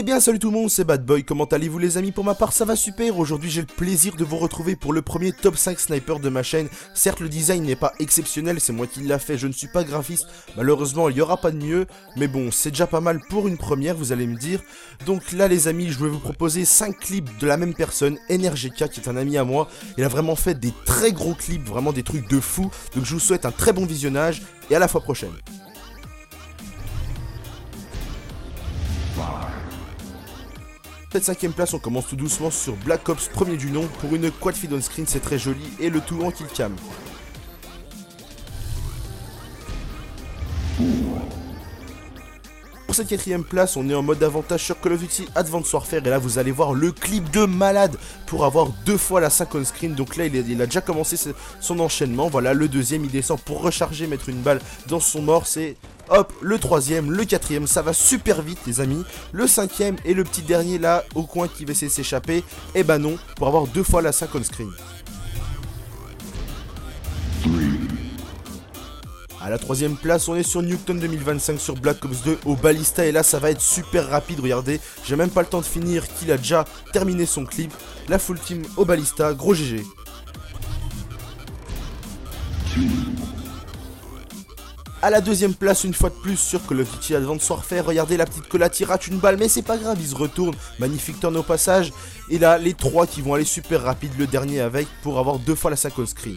bien salut tout le monde, c'est Badboy, comment allez-vous les amis? Pour ma part ça va super, aujourd'hui j'ai le plaisir de vous retrouver pour le premier top 5 sniper de ma chaîne. Certes le design n'est pas exceptionnel, c'est moi qui l'a fait, je ne suis pas graphiste, malheureusement il n'y aura pas de mieux, mais bon c'est déjà pas mal pour une première vous allez me dire. Donc là les amis je vais vous proposer 5 clips de la même personne, NRGK qui est un ami à moi, il a vraiment fait des très gros clips, vraiment des trucs de fou, donc je vous souhaite un très bon visionnage et à la fois prochaine. Cette 5ème place, on commence tout doucement sur Black Ops, premier du nom, pour une quad feed on screen, c'est très joli, et le tout en kill cam. Pour cette 4ème place, on est en mode avantage sur Call of Duty Advanced Warfare, et là vous allez voir le clip de malade pour avoir 2 fois la 5 on screen, donc là il a déjà commencé son enchaînement, voilà, le deuxième il descend pour recharger, mettre une balle dans son morse, et hop, le 3ème, le 4ème, ça va super vite les amis, le 5ème et le petit dernier là au coin qui va essayer de s'échapper, et bah non, pour avoir 2 fois la 5 on screen. À la 3ème place, on est sur Nuketown 2025 sur Black Ops 2 au Ballista, et là ça va être super rapide, regardez, j'ai même pas le temps de finir qu'il a déjà terminé son clip, la full team au Ballista, gros GG. À la 2ème place, une fois de plus sur Call of Duty Advanced Warfare, regardez la petite Colati rate une balle, mais c'est pas grave, il se retourne, magnifique turn au passage, et là les 3 qui vont aller super rapide, le dernier avec, pour avoir 2 fois la 5 on screen.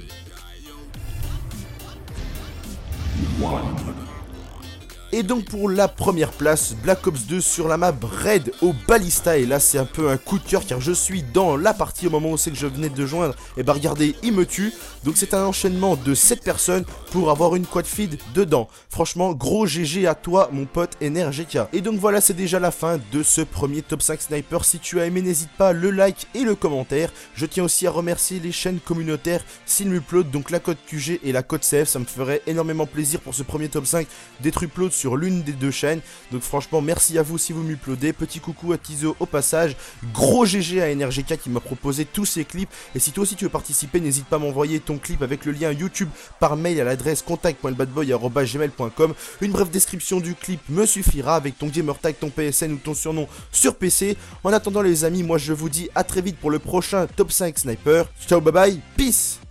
Et donc pour la première place, Black Ops 2 sur la map Raid au Ballista, et là c'est un peu un coup de cœur car je suis dans la partie au moment où c'est que je venais de joindre, et bah regardez il me tue, donc c'est un enchaînement de 7 personnes pour avoir une quad feed dedans. Franchement gros GG à toi mon pote NRGK. Et donc voilà, c'est déjà la fin de ce premier top 5 sniper, si tu as aimé n'hésite pas le like et le commentaire. Je tiens aussi à remercier les chaînes communautaires s'ils m'uploadent, donc la code QG et la code CF, ça me ferait énormément plaisir pour ce premier top 5 d'être upload sur l'une des deux chaînes, donc franchement merci à vous si vous m'uploadez, petit coucou à Tizo au passage, gros GG à NRGK qui m'a proposé tous ces clips, et si toi aussi tu veux participer n'hésite pas à m'envoyer ton clip avec le lien YouTube par mail à l'adresse contact.badboy@gmail.com, une brève description du clip me suffira avec ton gamertag, ton PSN ou ton surnom sur PC. En attendant les amis, moi je vous dis à très vite pour le prochain top 5 sniper, ciao bye bye, peace.